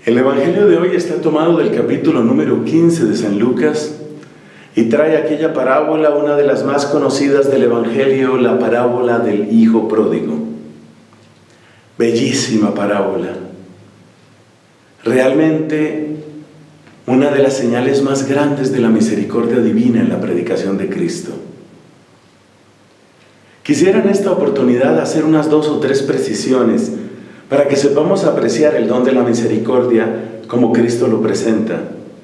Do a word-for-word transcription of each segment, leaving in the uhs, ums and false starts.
El Evangelio de hoy está tomado del capítulo número quince de San Lucas y trae aquella parábola, una de las más conocidas del Evangelio, la parábola del Hijo Pródigo. Bellísima parábola. Realmente una de las señales más grandes de la misericordia divina en la predicación de Cristo. Quisiera en esta oportunidad hacer unas dos o tres precisiones para que sepamos apreciar el don de la misericordia como Cristo lo presenta.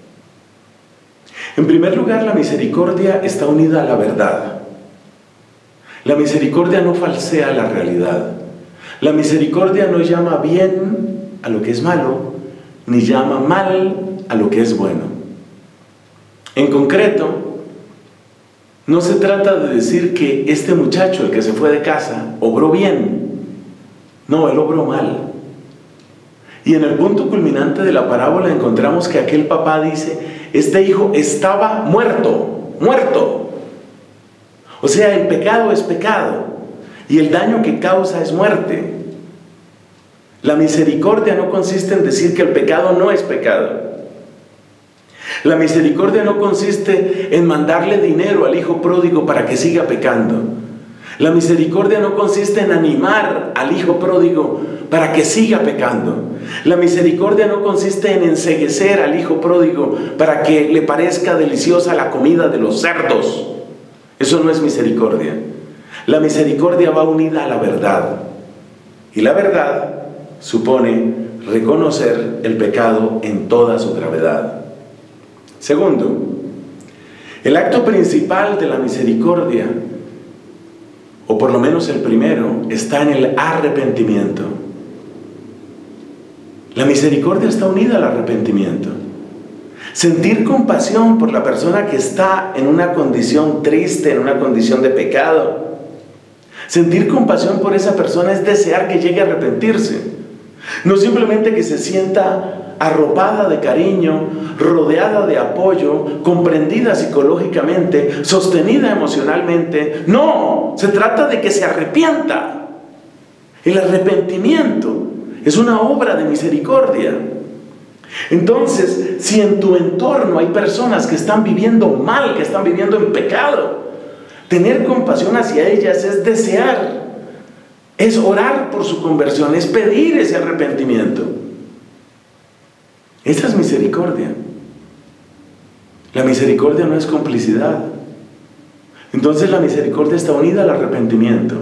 En primer lugar, la misericordia está unida a la verdad. La misericordia no falsea la realidad. La misericordia no llama bien a lo que es malo, ni llama mal a lo que es bueno. En concreto, no se trata de decir que este muchacho, el que se fue de casa, obró bien. No, él obró mal. Y en el punto culminante de la parábola encontramos que aquel papá dice: este hijo estaba muerto, muerto. O sea, el pecado es pecado y el daño que causa es muerte. La misericordia no consiste en decir que el pecado no es pecado. La misericordia no consiste en mandarle dinero al hijo pródigo para que siga pecando. La misericordia no consiste en animar al hijo pródigo para que siga pecando. La misericordia no consiste en enceguecer al hijo pródigo para que le parezca deliciosa la comida de los cerdos. Eso no es misericordia. La misericordia va unida a la verdad. Y la verdad supone reconocer el pecado en toda su gravedad. Segundo, el acto principal de la misericordia, o por lo menos el primero, está en el arrepentimiento. La misericordia está unida al arrepentimiento. Sentir compasión por la persona que está en una condición triste, en una condición de pecado. Sentir compasión por esa persona es desear que llegue a arrepentirse. No simplemente que se sienta arropada de cariño, rodeada de apoyo, comprendida psicológicamente, sostenida emocionalmente. No, se trata de que se arrepienta. El arrepentimiento es una obra de misericordia. Entonces, si en tu entorno hay personas que están viviendo mal, que están viviendo en pecado, tener compasión hacia ellas es desear, es orar por su conversión, es pedir ese arrepentimiento. Esa es misericordia. La misericordia no es complicidad. Entonces la misericordia está unida al arrepentimiento.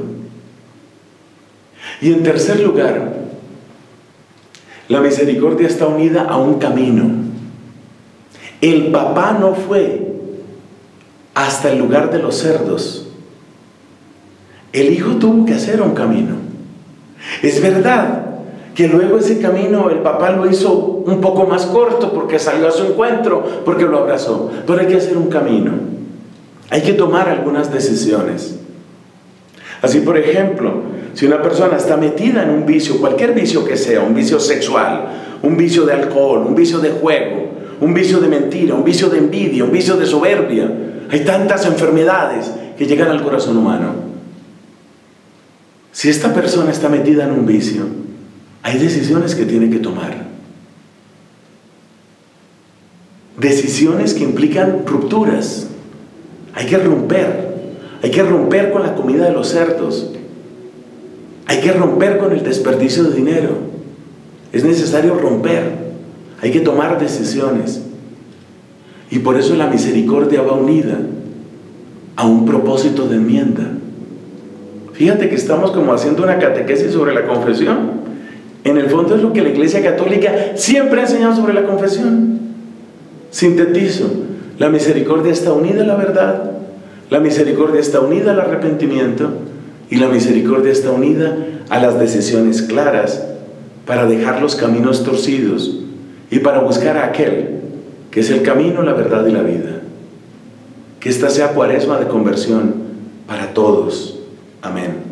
Y en tercer lugar, la misericordia está unida a un camino. El papá no fue hasta el lugar de los cerdos. El hijo tuvo que hacer un camino. Es verdad que luego ese camino el papá lo hizo un poco más corto porque salió a su encuentro, porque lo abrazó. Pero hay que hacer un camino. Hay que tomar algunas decisiones. Así, por ejemplo, si una persona está metida en un vicio, cualquier vicio que sea, un vicio sexual, un vicio de alcohol, un vicio de juego, un vicio de mentira, un vicio de envidia, un vicio de soberbia, hay tantas enfermedades que llegan al corazón humano. Si esta persona está metida en un vicio, hay decisiones que tiene que tomar. Decisiones que implican rupturas. Hay que romper. Hay que romper con la comida de los cerdos. Hay que romper con el desperdicio de dinero. Es necesario romper. Hay que tomar decisiones. Y por eso la misericordia va unida a un propósito de enmienda. Fíjate que estamos como haciendo una catequesis sobre la confesión. En el fondo es lo que la Iglesia Católica siempre ha enseñado sobre la confesión. Sintetizo: la misericordia está unida a la verdad, la misericordia está unida al arrepentimiento y la misericordia está unida a las decisiones claras para dejar los caminos torcidos y para buscar a aquel que es el camino, la verdad y la vida. Que esta sea cuaresma de conversión para todos. Amén.